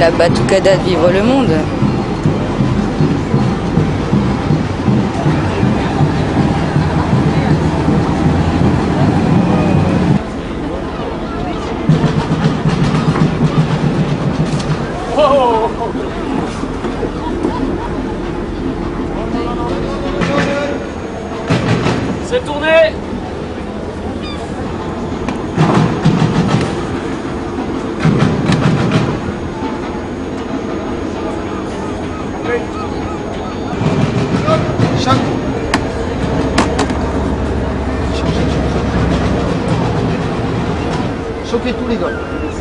la batucada de vivre le monde. C'est tourné. Choquez tous les gars.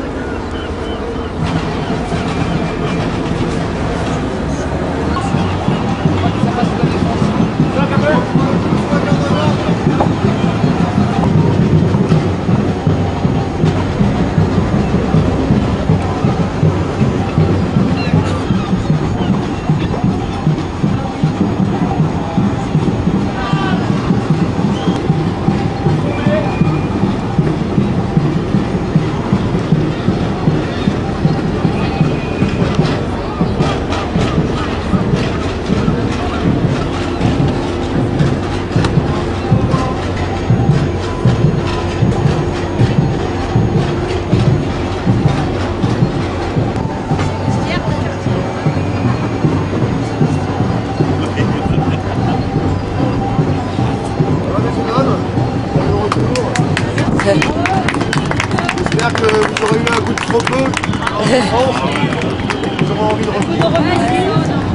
J'espère que vous aurez eu un coup de trop-peu en France. Vous aurez envie de revenir.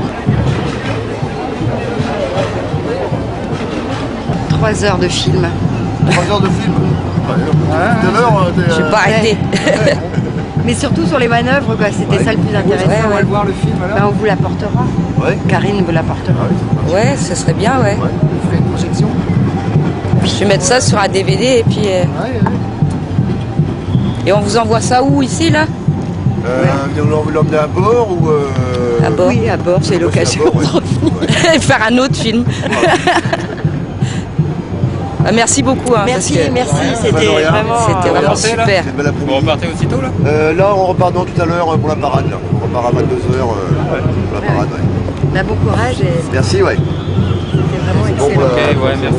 3 heures de film. 3 heures de film. Tout à l'heure, Je suis pas arrêtée. Mais surtout sur les manœuvres, quoi. C'était ça le plus intéressant. Ouais, on va le voir le film alors. Ben, on vous l'apportera. Ouais. Karine vous l'apportera. Ouais, ce serait bien, ouais. Vous ferez une projection. Je vais mettre ça sur un DVD et puis... Et on vous envoie ça où, ici, là? Vous l'emmenez à bord ou... À bord. Oui, à bord, c'est l'occasion à bord, de revenir. Et faire un autre film. Ah, merci beaucoup. Hein, Merci, parce que merci, de c'était rien. vraiment... C'était vraiment super. C'est une belle Vous après-midi. repartez aussitôt là? Là, on repart tout à l'heure pour la parade. Là. On repart à 22h pour la parade. Ouais. Ben, bon courage et Merci, ouais. c'était vraiment Bon, excellent. Ok, ouais, merci.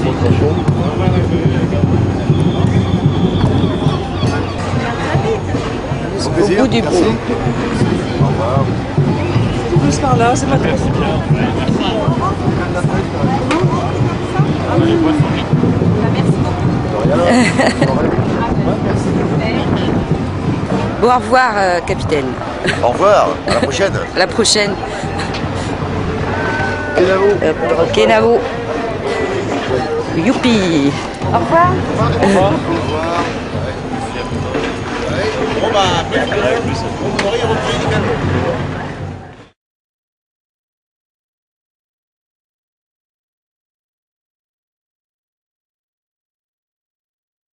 Au plaisir. bout du Merci. bout. Au revoir. Plus par là, c'est pas trop. Bon, au revoir, capitaine. Au revoir. À la prochaine. À la prochaine. Kenavo. Kenavo. Youpi. Au revoir. Au revoir. Bon, bah, après, on va y retrouver également.